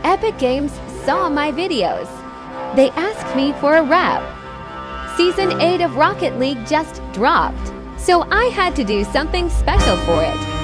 Epic Games saw my videos. They asked me for a rep. Season 8 of Rocket League just dropped, so I had to do something special for it.